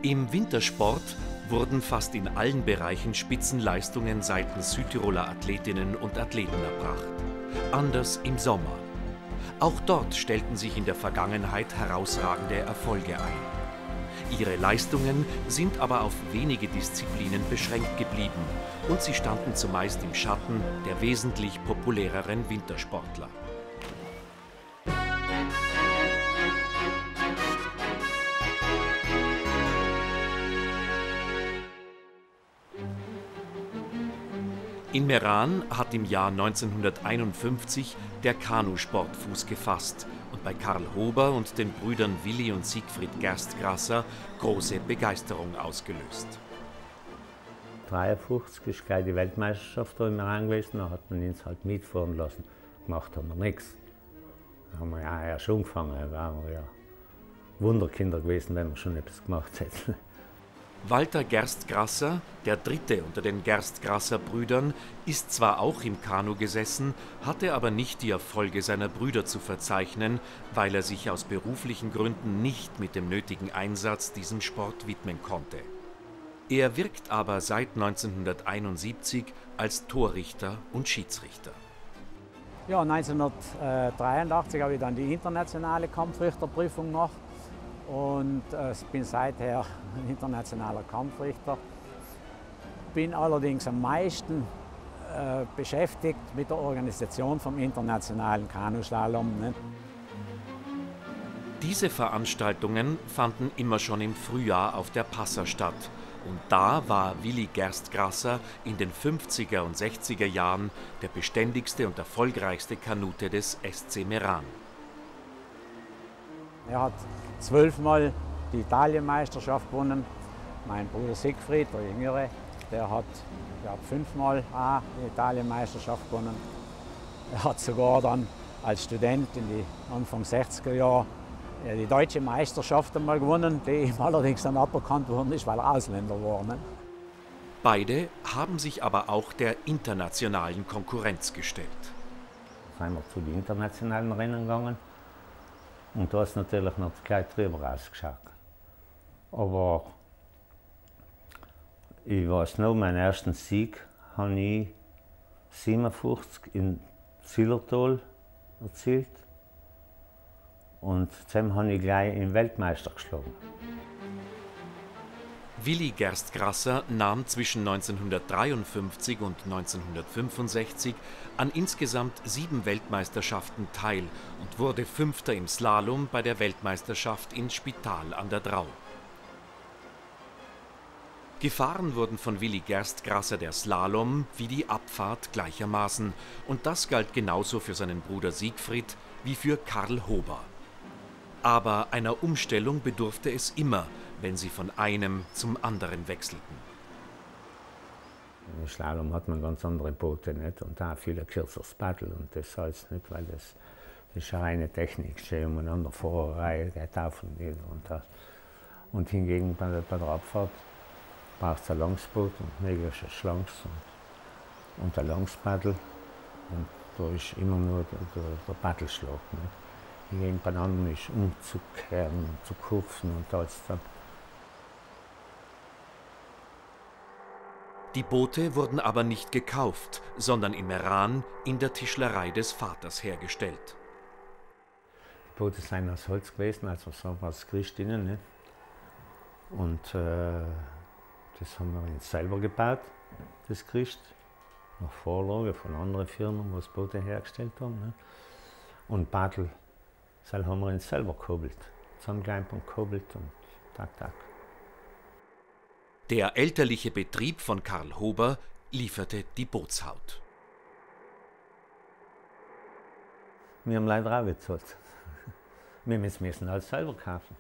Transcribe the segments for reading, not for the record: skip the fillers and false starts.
Im Wintersport wurden fast in allen Bereichen Spitzenleistungen seitens Südtiroler Athletinnen und Athleten erbracht. Anders im Sommer. Auch dort stellten sich in der Vergangenheit herausragende Erfolge ein. Ihre Leistungen sind aber auf wenige Disziplinen beschränkt geblieben und sie standen zumeist im Schatten der wesentlich populäreren Wintersportler. In Meran hat im Jahr 1951 der Kanusport Fuß gefasst und bei Karl Hober und den Brüdern Willi und Siegfried Gerstgrasser große Begeisterung ausgelöst. 1953 ist gleich die Weltmeisterschaft da in Meran gewesen, da hat man uns halt mitfahren lassen. Gemacht haben wir nichts. Da haben wir ja erst angefangen, da waren wir ja Wunderkinder gewesen, wenn wir schon etwas gemacht hätten. Walter Gerstgrasser, der dritte unter den Gerstgrasser-Brüdern, ist zwar auch im Kanu gesessen, hatte aber nicht die Erfolge seiner Brüder zu verzeichnen, weil er sich aus beruflichen Gründen nicht mit dem nötigen Einsatz diesem Sport widmen konnte. Er wirkt aber seit 1971 als Torrichter und Schiedsrichter. Ja, 1983 habe ich dann die internationale Kampfrichterprüfung gemacht. Und bin seither ein internationaler Kampfrichter. Bin allerdings am meisten beschäftigt mit der Organisation vom internationalen Kanuslalom. Ne? Diese Veranstaltungen fanden immer schon im Frühjahr auf der Passa statt. Und da war Willi Gerstgrasser in den 50er und 60er Jahren der beständigste und erfolgreichste Kanute des SC Meran. Er hat 12-mal die Italienmeisterschaft gewonnen. Mein Bruder Siegfried, der Jüngere, der hat 5-mal die Italienmeisterschaft gewonnen. Er hat sogar dann als Student in die Anfang 60er Jahre die deutsche Meisterschaft einmal gewonnen, die ihm allerdings dann aberkannt worden ist, weil er Ausländer war. Ne? Beide haben sich aber auch der internationalen Konkurrenz gestellt. Sind wir zu den internationalen Rennen gegangen. Und da ist natürlich noch gleich drüber rausgeschaut. Aber ich weiß noch, meinen ersten Sieg habe ich 1957 in Zillertal erzielt. Und zusammen habe ich gleich den Weltmeister geschlagen. Willi Gerstgrasser nahm zwischen 1953 und 1965 an insgesamt 7 Weltmeisterschaften teil und wurde Fünfter im Slalom bei der Weltmeisterschaft in Spital an der Drau. Gefahren wurden von Willi Gerstgrasser der Slalom wie die Abfahrt gleichermaßen und das galt genauso für seinen Bruder Siegfried wie für Karl Hober. Aber einer Umstellung bedurfte es immer, wenn sie von einem zum anderen wechselten. Im Slalom hat man ganz andere Boote nicht? Und da viel kürzeres Paddel und das heißt nicht, weil das ist eine reine Technik, stehe umeinander vor, Reihe geht auf und nieder und das. Und hingegen bei der Abfahrt braucht es ein Langsboot und möglichst ein Schlanks und ein Langspaddel und da ist immer nur der Paddelschlag. Nicht? Hingegen bei anderen ist umzukehren und zu kurven und alles. Die Boote wurden aber nicht gekauft, sondern in Meran in der Tischlerei des Vaters hergestellt. Die Boote sind aus Holz gewesen, also so was Gerüst innen. Nicht? Und das haben wir uns selber gebaut, das Gerüst. Nach Vorlage von anderen Firmen, die das Boote hergestellt haben. Nicht? Und Paddel, das haben wir uns selber gehobelt. Zusammengekleimt und gehobelt und tak. Der elterliche Betrieb von Karl Hober lieferte die Bootshaut. Wir haben leider auch gezahlt. Wir müssen alles selber kaufen.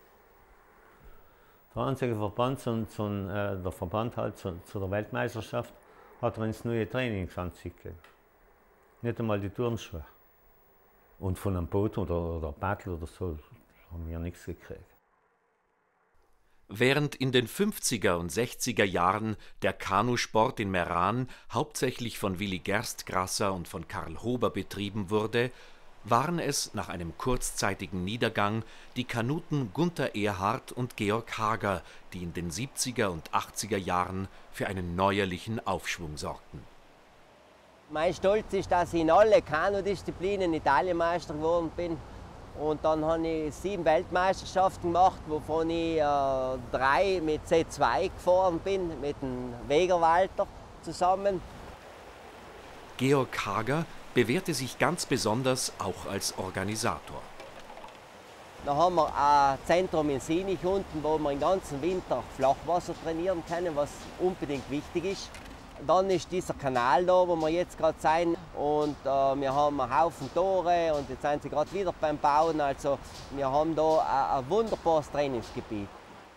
Der einzige Verband, der Verband halt zu der Weltmeisterschaft, hat uns neue Trainingsanzüge gegeben. Nicht einmal die Turnschuhe. Und von einem Boot oder Paddel oder so haben wir nichts gekriegt. Während in den 50er und 60er Jahren der Kanusport in Meran hauptsächlich von Willi Gerstgrasser und von Karl Hober betrieben wurde, waren es nach einem kurzzeitigen Niedergang die Kanuten Gunther Erhard und Georg Hager, die in den 70er und 80er Jahren für einen neuerlichen Aufschwung sorgten. Mein Stolz ist, dass ich in alle Kanudisziplinen Italienmeister geworden bin. Und dann habe ich 7 Weltmeisterschaften gemacht, wovon ich 3 mit C2 gefahren bin, mit dem Wegerwalter zusammen. Georg Hager bewährte sich ganz besonders auch als Organisator. Da haben wir ein Zentrum in Sinich unten, wo wir den ganzen Winter Flachwasser trainieren können, was unbedingt wichtig ist. Dann ist dieser Kanal da, wo wir jetzt gerade sind, und wir haben einen Haufen Tore und jetzt sind sie gerade wieder beim Bauen. Also wir haben da ein wunderbares Trainingsgebiet.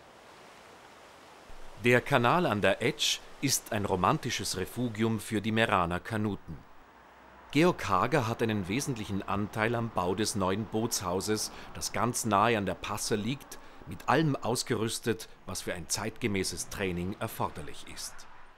Der Kanal an der Etsch ist ein romantisches Refugium für die Meraner Kanuten. Georg Hager hat einen wesentlichen Anteil am Bau des neuen Bootshauses, das ganz nahe an der Passer liegt, mit allem ausgerüstet, was für ein zeitgemäßes Training erforderlich ist.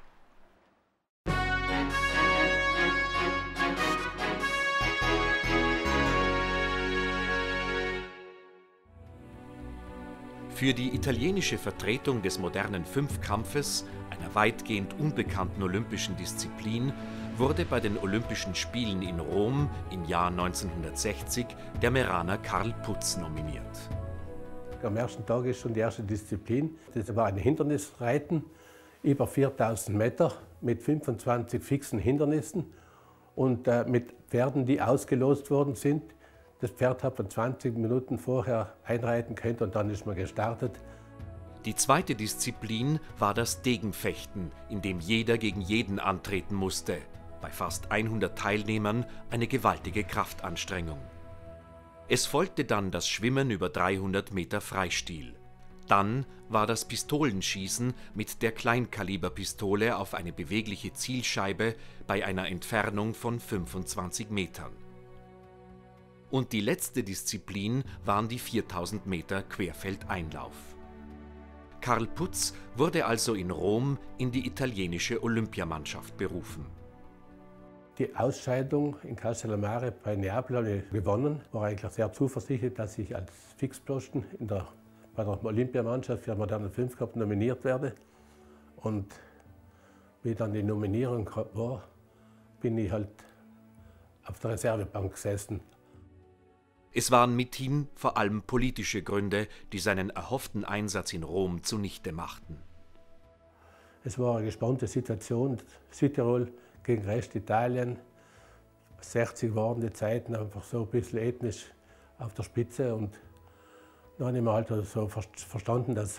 Für die italienische Vertretung des modernen Fünfkampfes, einer weitgehend unbekannten olympischen Disziplin, wurde bei den Olympischen Spielen in Rom im Jahr 1960 der Meraner Karl Putz nominiert. Am ersten Tag ist schon die erste Disziplin. Das war ein Hindernisreiten, über 4000 Meter mit 25 fixen Hindernissen und mit Pferden, die ausgelost worden sind. Das Pferd hat man 20 Minuten vorher einreiten können und dann ist man gestartet. Die zweite Disziplin war das Degenfechten, in dem jeder gegen jeden antreten musste. Bei fast 100 Teilnehmern eine gewaltige Kraftanstrengung. Es folgte dann das Schwimmen über 300 Meter Freistil. Dann war das Pistolenschießen mit der Kleinkaliberpistole auf eine bewegliche Zielscheibe bei einer Entfernung von 25 Metern. Und die letzte Disziplin waren die 4000 Meter Querfeldeinlauf. Karl Putz wurde also in Rom in die italienische Olympiamannschaft berufen. Die Ausscheidung in Castellammare bei Neapel habe ich gewonnen. War eigentlich sehr zuversichtlich, dass ich als Fixposten bei der Olympiamannschaft für den modernen Fünfkampf nominiert werde. Und wie dann die Nominierung war, bin ich halt auf der Reservebank gesessen. Es waren mithin vor allem politische Gründe, die seinen erhofften Einsatz in Rom zunichte machten. Es war eine gespannte Situation. Südtirol gegen Restitalien. 60 waren die Zeiten einfach so ein bisschen ethnisch auf der Spitze. Und dann habe ich mir halt so verstanden, dass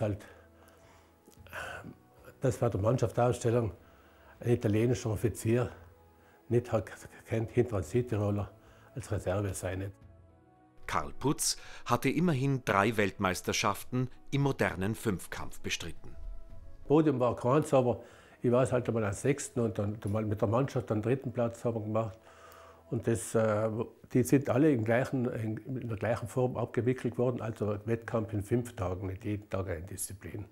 das bei der Mannschaftsausstellung ein italienischer Offizier nicht kennt, hinter einem Südtiroler als Reserve sein. Karl Putz hatte immerhin 3 Weltmeisterschaften im modernen Fünfkampf bestritten. Podium war keins, aber ich war halt einmal als 6. und dann mal mit der Mannschaft den 3. Platz haben wir gemacht. Und die sind alle in der gleichen Form abgewickelt worden, also Wettkampf in 5 Tagen, nicht jeden Tag eine Disziplin.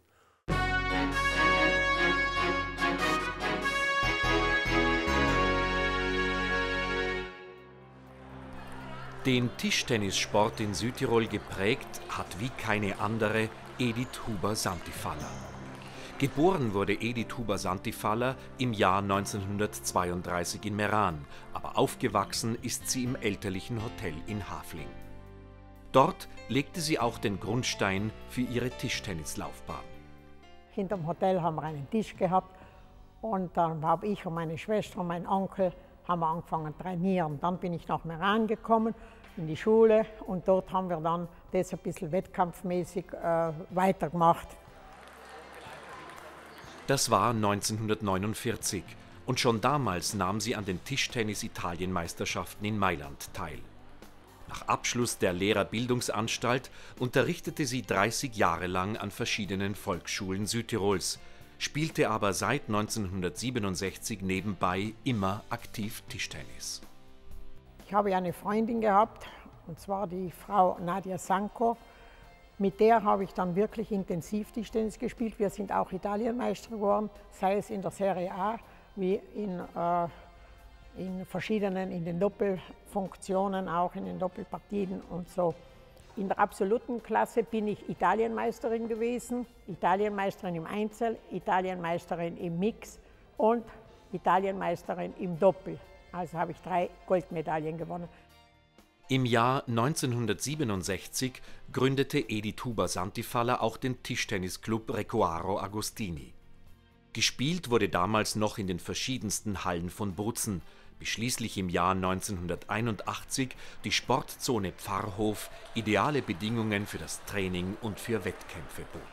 Den Tischtennissport in Südtirol geprägt hat wie keine andere Edith Huber-Santifaller. Geboren wurde Edith Huber-Santifaller im Jahr 1932 in Meran, aber aufgewachsen ist sie im elterlichen Hotel in Hafling. Dort legte sie auch den Grundstein für ihre Tischtennislaufbahn. Hinterm Hotel haben wir einen Tisch gehabt und dann habe ich und meine Schwester und mein Onkel haben wir angefangen zu trainieren. Dann bin ich nach Meran gekommen, in die Schule, und dort haben wir dann das ein bisschen wettkampfmäßig weitergemacht. Das war 1949 und schon damals nahm sie an den Tischtennis-Italienmeisterschaften in Mailand teil. Nach Abschluss der Lehrerbildungsanstalt unterrichtete sie 30 Jahre lang an verschiedenen Volksschulen Südtirols, spielte aber seit 1967 nebenbei immer aktiv Tischtennis. Ich habe eine Freundin gehabt, und zwar die Frau Nadia Sanko. Mit der habe ich dann wirklich intensiv Tischtennis gespielt. Wir sind auch Italienmeister geworden, sei es in der Serie A wie in in verschiedenen, in den Doppelfunktionen, auch in den Doppelpartien und so. In der absoluten Klasse bin ich Italienmeisterin gewesen, Italienmeisterin im Einzel, Italienmeisterin im Mix und Italienmeisterin im Doppel. Also habe ich 3 Goldmedaillen gewonnen. Im Jahr 1967 gründete Edith Huber-Santifaller auch den Tischtennisclub Recoaro Agostini. Gespielt wurde damals noch in den verschiedensten Hallen von Bozen, bis schließlich im Jahr 1981 die Sportzone Pfarrhof ideale Bedingungen für das Training und für Wettkämpfe bot.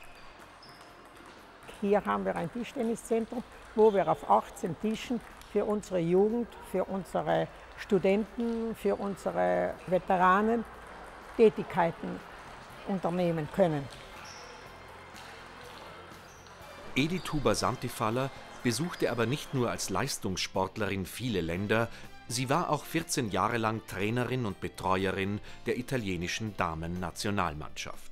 Hier haben wir ein Tischtenniszentrum, wo wir auf 18 Tischen für unsere Jugend, für unsere Studenten, für unsere Veteranen Tätigkeiten unternehmen können. Edith Huber-Santifaller besuchte aber nicht nur als Leistungssportlerin viele Länder, sie war auch 14 Jahre lang Trainerin und Betreuerin der italienischen Damen-Nationalmannschaft.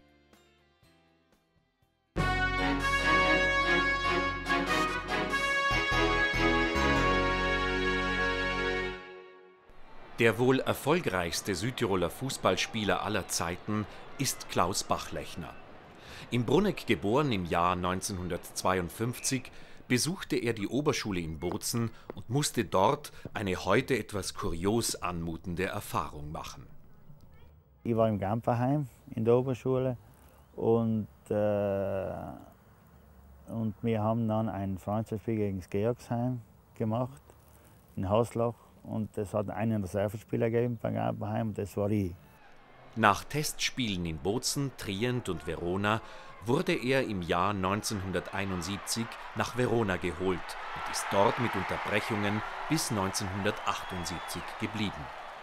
Der wohl erfolgreichste Südtiroler Fußballspieler aller Zeiten ist Klaus Bachlechner. In Brunegg geboren im Jahr 1952, besuchte er die Oberschule in Bozen und musste dort eine heute etwas kurios anmutende Erfahrung machen. Ich war im Gamperheim in der Oberschule und wir haben dann ein Freundschaftsspiel gegen das Georgsheim gemacht, in Haslach. Und es hat einen Reservespieler gegeben beim Gamperheim, das war ich. Nach Testspielen in Bozen, Trient und Verona wurde er im Jahr 1971 nach Verona geholt und ist dort mit Unterbrechungen bis 1978 geblieben.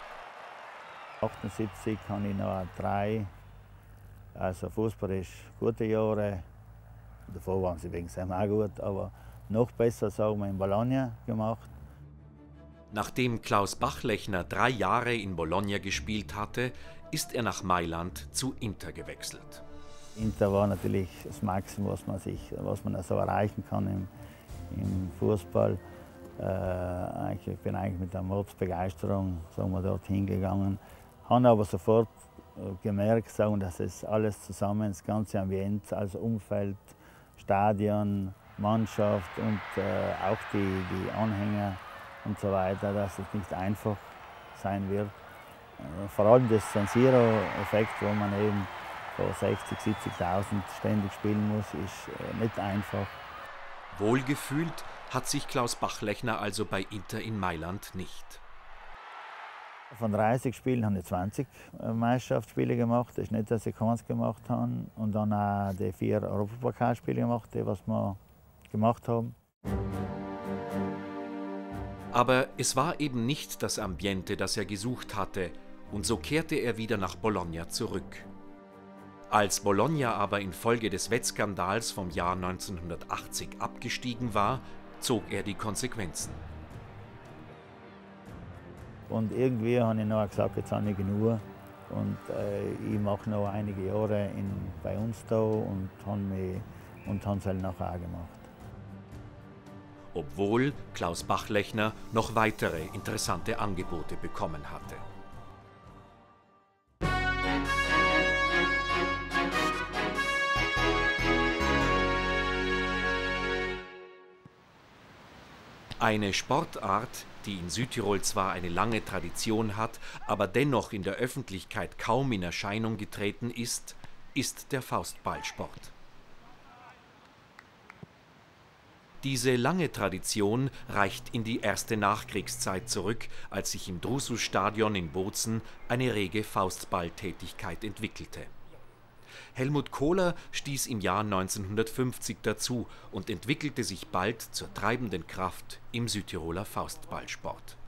1978 habe ich noch 3, also fußballisch gute Jahre. Davor waren sie wegen Sam auch gut, aber noch besser, sagen wir, in Bologna gemacht. Nachdem Klaus Bachlechner 3 Jahre in Bologna gespielt hatte, ist er nach Mailand zu Inter gewechselt. Inter war natürlich das Maximum, was man so erreichen kann im Fußball. Ich bin eigentlich mit einer Mordsbegeisterung dort hingegangen, habe aber sofort gemerkt, dass es alles zusammen, das ganze Ambiente, also Umfeld, Stadion, Mannschaft und auch die Anhänger und so weiter, dass es nicht einfach sein wird. Vor allem das San Siro-Effekt, wo man eben vor 60.000, 70.000 ständig spielen muss, ist nicht einfach. Wohlgefühlt hat sich Klaus Bachlechner also bei Inter in Mailand nicht. Von 30 Spielen habe ich 20 Meisterschaftsspiele gemacht. Das ist nicht, dass ich keins gemacht habe. Und dann auch die 4 Europapokalspiele gemacht, die was wir gemacht haben. Aber es war eben nicht das Ambiente, das er gesucht hatte, und so kehrte er wieder nach Bologna zurück. Als Bologna aber infolge des Wettskandals vom Jahr 1980 abgestiegen war, zog er die Konsequenzen. Und irgendwie habe ich noch gesagt, jetzt habe ich genug und ich mache noch einige Jahre bei uns da und habe es halt nachher auch gemacht. Obwohl Klaus Bachlechner noch weitere interessante Angebote bekommen hatte. Eine Sportart, die in Südtirol zwar eine lange Tradition hat, aber dennoch in der Öffentlichkeit kaum in Erscheinung getreten ist der Faustballsport. Diese lange Tradition reicht in die erste Nachkriegszeit zurück, als sich im Drusus-Stadion in Bozen eine rege Faustballtätigkeit entwickelte. Helmut Kohler stieß im Jahr 1950 dazu und entwickelte sich bald zur treibenden Kraft im Südtiroler Faustballsport.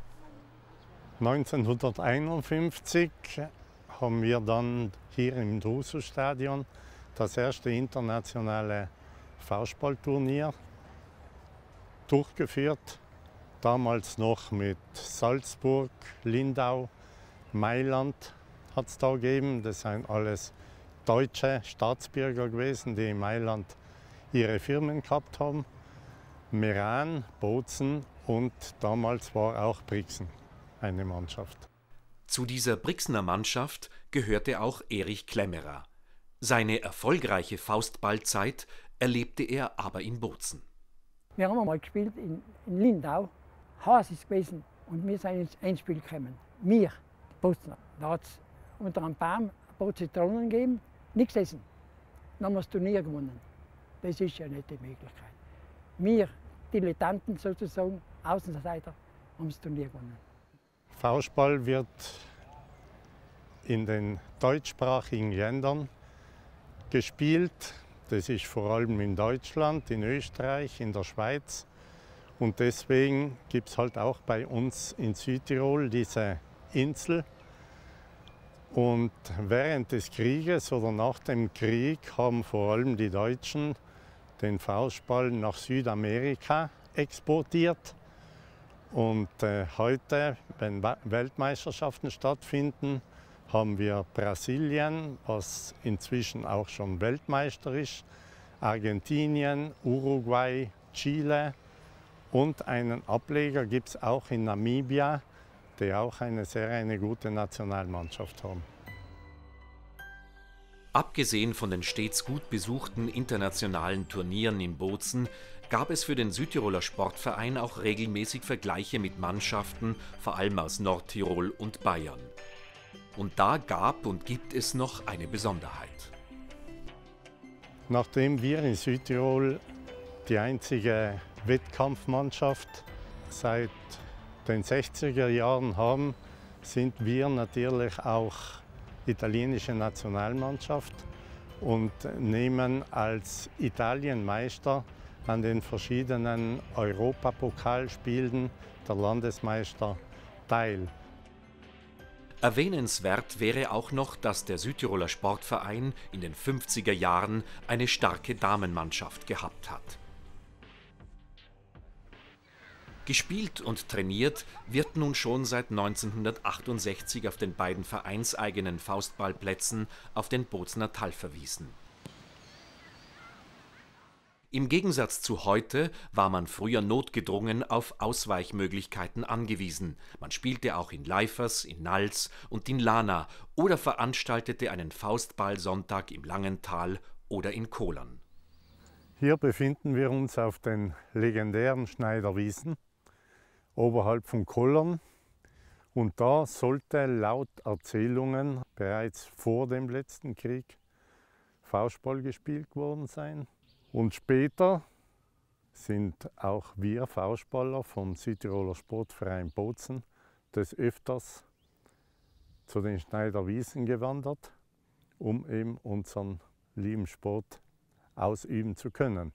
1951 haben wir dann hier im Drusus-Stadion das erste internationale Faustballturnier durchgeführt. Damals noch mit Salzburg, Lindau, Mailand hat es da gegeben. Das sind alles deutsche Staatsbürger gewesen, die in Mailand ihre Firmen gehabt haben. Meran, Bozen und damals war auch Brixen eine Mannschaft. Zu dieser Brixener Mannschaft gehörte auch Erich Klemmerer. Seine erfolgreiche Faustballzeit erlebte er aber in Bozen. Wir haben einmal gespielt in Lindau. Haas ist gewesen und wir sind ins Endspiel gekommen. Wir, die Bozner. Da hat es unter einem Baum ein paar Zitronen gegeben, nichts essen. Dann haben wir das Turnier gewonnen. Das ist ja nicht die Möglichkeit. Wir, Dilettanten sozusagen, Außenseiter, haben das Turnier gewonnen. Faustball wird in den deutschsprachigen Ländern gespielt. Das ist vor allem in Deutschland, in Österreich, in der Schweiz. Und deswegen gibt es halt auch bei uns in Südtirol diese Insel. Und während des Krieges oder nach dem Krieg haben vor allem die Deutschen den Faustball nach Südamerika exportiert. Und heute, wenn Weltmeisterschaften stattfinden, haben wir Brasilien, was inzwischen auch schon Weltmeister ist, Argentinien, Uruguay, Chile und einen Ableger gibt es auch in Namibia, die auch eine gute Nationalmannschaft haben. Abgesehen von den stets gut besuchten internationalen Turnieren in Bozen gab es für den Südtiroler Sportverein auch regelmäßig Vergleiche mit Mannschaften, vor allem aus Nordtirol und Bayern. Und da gab und gibt es noch eine Besonderheit. Nachdem wir in Südtirol die einzige Wettkampfmannschaft seit den 60er Jahren haben, sind wir natürlich auch italienische Nationalmannschaft und nehmen als Italienmeister an den verschiedenen Europapokalspielen der Landesmeister teil. Erwähnenswert wäre auch noch, dass der Südtiroler Sportverein in den 50er Jahren eine starke Damenmannschaft gehabt hat. Gespielt und trainiert wird nun schon seit 1968 auf den beiden vereinseigenen Faustballplätzen auf den Bozener Talferwiesen. Im Gegensatz zu heute war man früher notgedrungen auf Ausweichmöglichkeiten angewiesen. Man spielte auch in Leifers, in Nals und in Lana oder veranstaltete einen Faustballsonntag im Langental oder in Kohlern. Hier befinden wir uns auf den legendären Schneiderwiesen oberhalb von Kollern. Und da sollte laut Erzählungen bereits vor dem letzten Krieg Faustball gespielt worden sein. Und später sind auch wir Faustballer vom Südtiroler Sportverein Bozen des Öfters zu den Schneiderwiesen gewandert, um eben unseren lieben Sport ausüben zu können.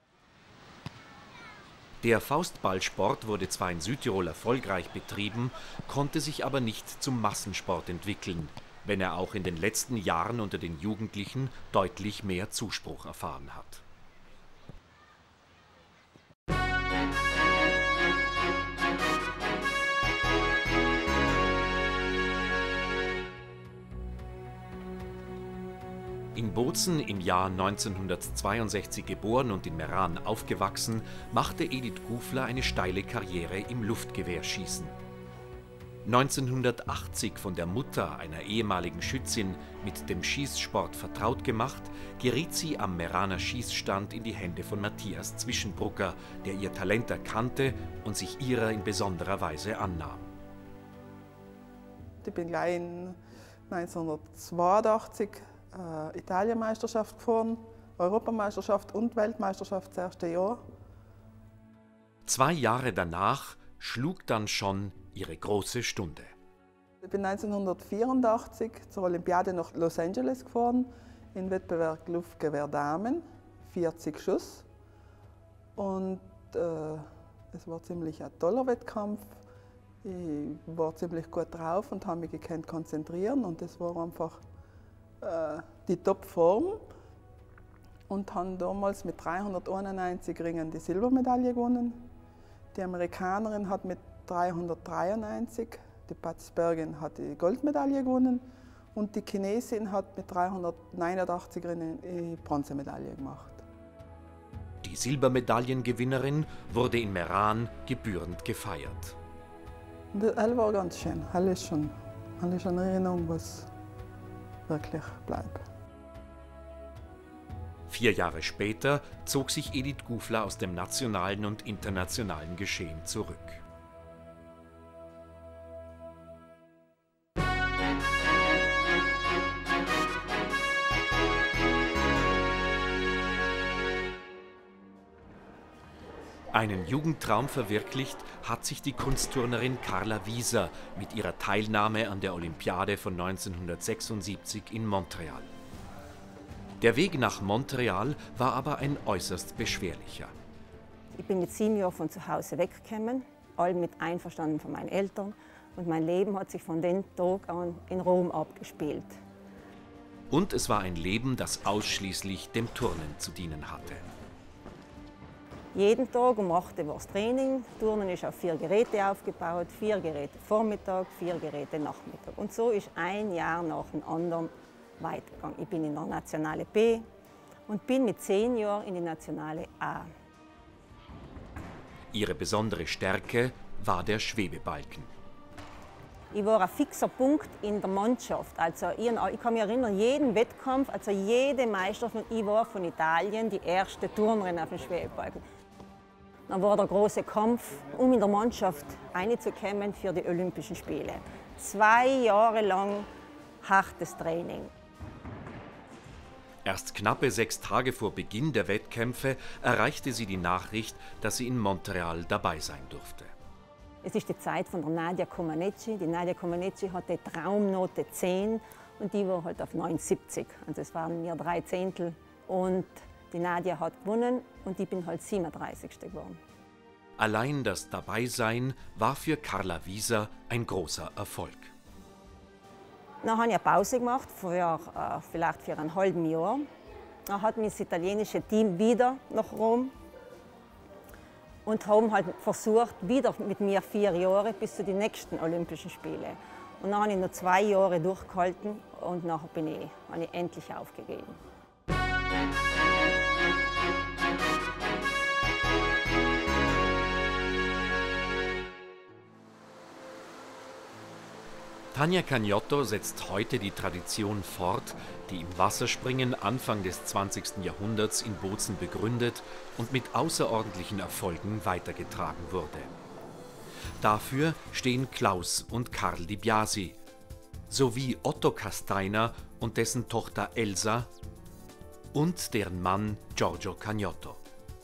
Der Faustballsport wurde zwar in Südtirol erfolgreich betrieben, konnte sich aber nicht zum Massensport entwickeln, wenn er auch in den letzten Jahren unter den Jugendlichen deutlich mehr Zuspruch erfahren hat. In Bozen im Jahr 1962 geboren und in Meran aufgewachsen, machte Edith Gufler eine steile Karriere im Luftgewehrschießen. 1980 von der Mutter einer ehemaligen Schützin mit dem Schießsport vertraut gemacht, geriet sie am Meraner Schießstand in die Hände von Matthias Zwischenbrucker, der ihr Talent erkannte und sich ihrer in besonderer Weise annahm. Ich bin gleich in 1982 Italienmeisterschaft gefahren, Europameisterschaft und Weltmeisterschaft das erste Jahr. 2 Jahre danach schlug dann schon ihre große Stunde. Ich bin 1984 zur Olympiade nach Los Angeles gefahren, im Wettbewerb Luftgewehr Damen, 40 Schuss. Und es war ziemlich ein toller Wettkampf. Ich war ziemlich gut drauf und habe mich gekonnt konzentrieren und es war einfach die Topform und haben damals mit 391 Ringen die Silbermedaille gewonnen. Die Amerikanerin hat mit 393, die Patzbergen hat die Goldmedaille gewonnen und die Chinesin hat mit 389 Ringen die Bronzemedaille gemacht. Die Die Silbermedaillengewinnerin wurde in Meran gebührend gefeiert. Das war ganz schön. Alles schon eine Erinnerung, was wirklich bleibt. 4 Jahre später zog sich Edith Gufler aus dem nationalen und internationalen Geschehen zurück. Einen Jugendtraum verwirklicht hat sich die Kunstturnerin Carla Wieser mit ihrer Teilnahme an der Olympiade von 1976 in Montreal. Der Weg nach Montreal war aber ein äußerst beschwerlicher. Ich bin mit 7 Jahren von zu Hause weggekommen, all mit Einverstanden von meinen Eltern. Und mein Leben hat sich von dem Tag an in Rom abgespielt. Und es war ein Leben, das ausschließlich dem Turnen zu dienen hatte. Jeden Tag um 8 Uhr war das Training. Turnen ist auf 4 Geräte aufgebaut, 4 Geräte Vormittag, 4 Geräte Nachmittag. Und so ist ein Jahr nach dem anderen weitergegangen. Ich bin in der Nationale B und bin mit 10 Jahren in die Nationale A. Ihre besondere Stärke war der Schwebebalken. Ich war ein fixer Punkt in der Mannschaft. Also ich kann mich erinnern, jeden Wettkampf, also jede Meisterschaft, ich war von Italien die erste Turnerin auf dem Schwebebalken. Dann war der große Kampf, um in der Mannschaft einzukommen für die Olympischen Spiele. 2 Jahre lang hartes Training. Erst knappe 6 Tage vor Beginn der Wettkämpfe erreichte sie die Nachricht, dass sie in Montreal dabei sein durfte. Es ist die Zeit von der Nadia Comaneci. Die Nadia Comaneci hatte Traumnote 10 und die war halt auf 79. Also es waren mir 3 Zehntel. Und die Nadia hat gewonnen und ich bin halt 37. geworden. Allein das Dabeisein war für Carla Wieser ein großer Erfolg. Dann habe ich eine Pause gemacht, vielleicht für ein halbes Jahr. Dann hat mich das italienische Team wieder nach Rom und haben halt versucht, wieder mit mir 4 Jahre bis zu den nächsten Olympischen Spielen. Und dann habe ich noch 2 Jahre durchgehalten und nachher habe ich endlich aufgegeben. Tania Cagnotto setzt heute die Tradition fort, die im Wasserspringen Anfang des 20. Jahrhunderts in Bozen begründet und mit außerordentlichen Erfolgen weitergetragen wurde. Dafür stehen Klaus und Karl Di Biasi sowie Otto Castainer und dessen Tochter Elsa und deren Mann Giorgio Cagnotto.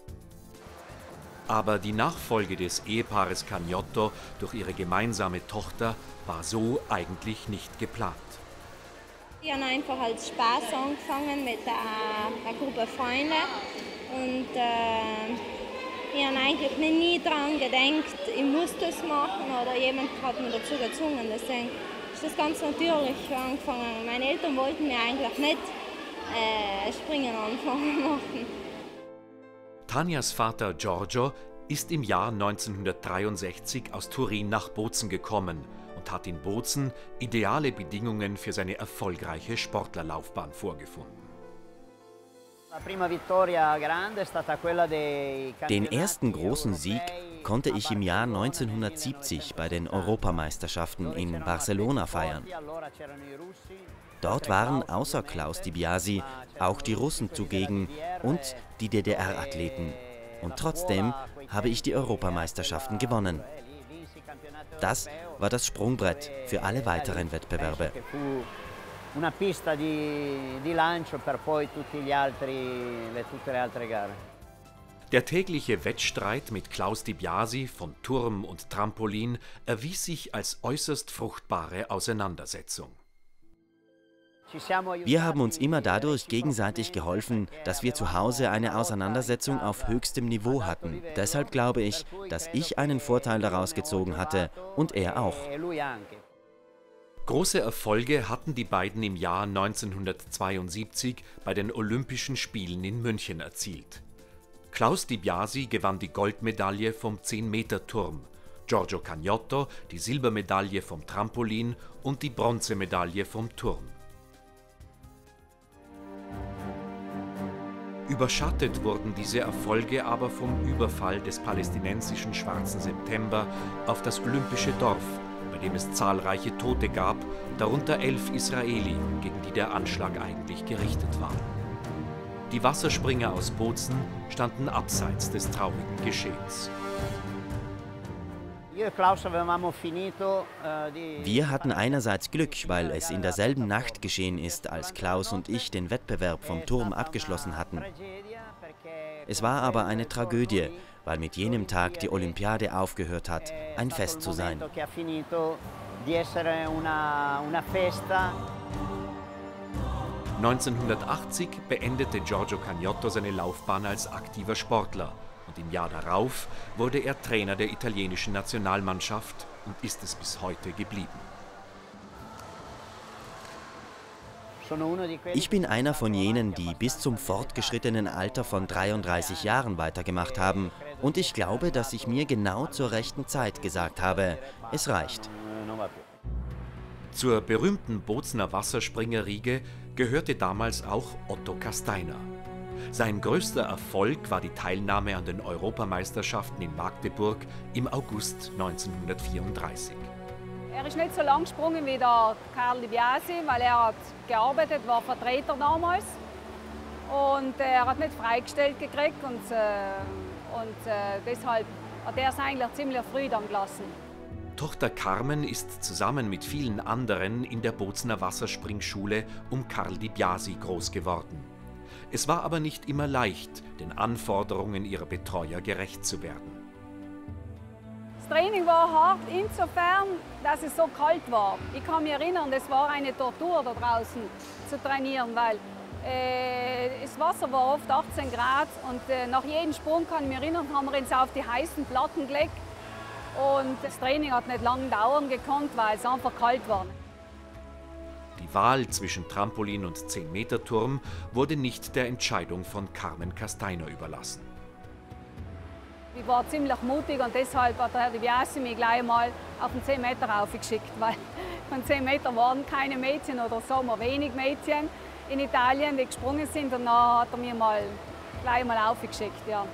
Aber die Nachfolge des Ehepaares Cagnotto durch ihre gemeinsame Tochter war so eigentlich nicht geplant. Ich habe einfach als Spaß angefangen mit einer Gruppe Freunde und ich habe eigentlich nie daran gedacht, ich muss das machen oder jemand hat mich dazu gezwungen. Deswegen ist das ganz natürlich angefangen. Meine Eltern wollten mir eigentlich nicht Springen machen. Tanias Vater Giorgio ist im Jahr 1963 aus Turin nach Bozen gekommen und hat in Bozen ideale Bedingungen für seine erfolgreiche Sportlerlaufbahn vorgefunden. Den ersten großen Sieg konnte ich im Jahr 1970 bei den Europameisterschaften in Barcelona feiern. Dort waren außer Klaus Di Biasi auch die Russen zugegen und die DDR-Athleten. Und trotzdem habe ich die Europameisterschaften gewonnen. Das war das Sprungbrett für alle weiteren Wettbewerbe. Der tägliche Wettstreit mit Klaus Di Biasi von Turm und Trampolin erwies sich als äußerst fruchtbare Auseinandersetzung. Wir haben uns immer dadurch gegenseitig geholfen, dass wir zu Hause eine Auseinandersetzung auf höchstem Niveau hatten. Deshalb glaube ich, dass ich einen Vorteil daraus gezogen hatte und er auch. Große Erfolge hatten die beiden im Jahr 1972 bei den Olympischen Spielen in München erzielt. Klaus Di Biasi gewann die Goldmedaille vom 10-Meter-Turm, Giorgio Cagnotto die Silbermedaille vom Trampolin und die Bronzemedaille vom Turm. Überschattet wurden diese Erfolge aber vom Überfall des palästinensischen Schwarzen September auf das olympische Dorf, bei dem es zahlreiche Tote gab, darunter 11 Israeli, gegen die der Anschlag eigentlich gerichtet war. Die Wasserspringer aus Bozen standen abseits des traurigen Geschehens. Wir hatten einerseits Glück, weil es in derselben Nacht geschehen ist, als Klaus und ich den Wettbewerb vom Turm abgeschlossen hatten. Es war aber eine Tragödie, weil mit jenem Tag die Olympiade aufgehört hat, ein Fest zu sein. 1980 beendete Giorgio Cagnotto seine Laufbahn als aktiver Sportler. Und im Jahr darauf wurde er Trainer der italienischen Nationalmannschaft und ist es bis heute geblieben. Ich bin einer von jenen, die bis zum fortgeschrittenen Alter von 33 Jahren weitergemacht haben. Und ich glaube, dass ich mir genau zur rechten Zeit gesagt habe, es reicht. Zur berühmten Bozener Wasserspringerriege gehörte damals auch Otto Kasteiner. Sein größter Erfolg war die Teilnahme an den Europameisterschaften in Magdeburg im August 1934. Er ist nicht so lang gesprungen wie der Carl Di Biasi, weil er hat gearbeitet, war Vertreter damals. Und er hat nicht freigestellt gekriegt und deshalb hat er es eigentlich ziemlich früh dann gelassen. Tochter Carmen ist zusammen mit vielen anderen in der Bozener Wasserspringschule um Carl Di Biasi groß geworden. Es war aber nicht immer leicht, den Anforderungen ihrer Betreuer gerecht zu werden. Das Training war hart insofern, dass es so kalt war. Ich kann mich erinnern, das war eine Tortur da draußen zu trainieren, weil das Wasser war oft 18 Grad und nach jedem Sprung, kann ich mich erinnern, haben wir uns auf die heißen Platten gelegt. Und das Training hat nicht lange dauern gekonnt, weil es einfach kalt war. Die Wahl zwischen Trampolin und 10-Meter-Turm wurde nicht der Entscheidung von Carmen Kasteiner überlassen. Ich war ziemlich mutig und deshalb hat der Herr Di Biasi mich gleich mal auf den 10 Meter raufgeschickt, weil von 10 Meter waren keine Mädchen oder so, nur wenig Mädchen in Italien, die gesprungen sind, und dann hat er mich gleich mal raufgeschickt. Ja.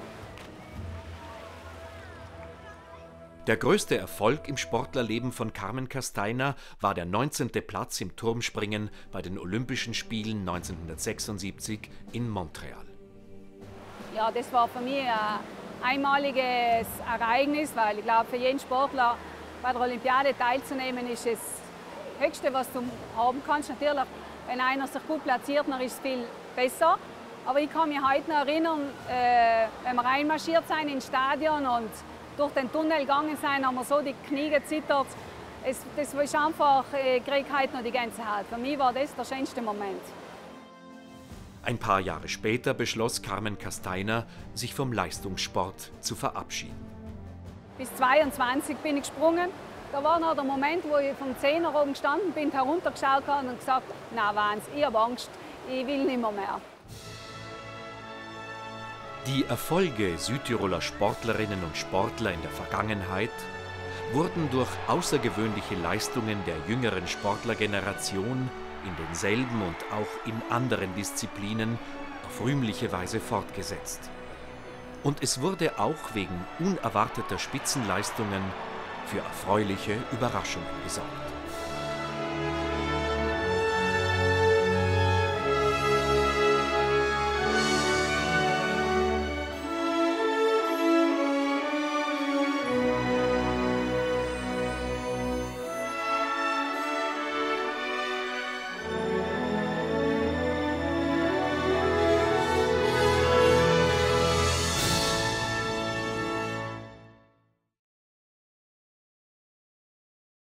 Der größte Erfolg im Sportlerleben von Carmen Kasteiner war der 19. Platz im Turmspringen bei den Olympischen Spielen 1976 in Montreal. Ja, das war für mich ein einmaliges Ereignis, weil ich glaube, für jeden Sportler bei der Olympiade teilzunehmen ist das Höchste, was du haben kannst. Natürlich, wenn einer sich gut platziert, dann ist es viel besser. Aber ich kann mich heute noch erinnern, wenn wir reinmarschiert sind ins Stadion und durch den Tunnel gegangen sind, haben wir so die Knie gezittert. Das ist einfach, ich kriege heute noch die Gänsehaut. Für mich war das der schönste Moment. Ein paar Jahre später beschloss Carmen Kasteiner, sich vom Leistungssport zu verabschieden. Bis 22 bin ich gesprungen. Da war noch der Moment, wo ich vom 10er oben gestanden bin, heruntergeschaut habe und gesagt, na Wahnsinn, ich habe Angst, ich will nicht mehr. Die Erfolge Südtiroler Sportlerinnen und Sportler in der Vergangenheit wurden durch außergewöhnliche Leistungen der jüngeren Sportlergeneration in denselben und auch in anderen Disziplinen auf rühmliche Weise fortgesetzt. Und es wurde auch wegen unerwarteter Spitzenleistungen für erfreuliche Überraschungen gesorgt.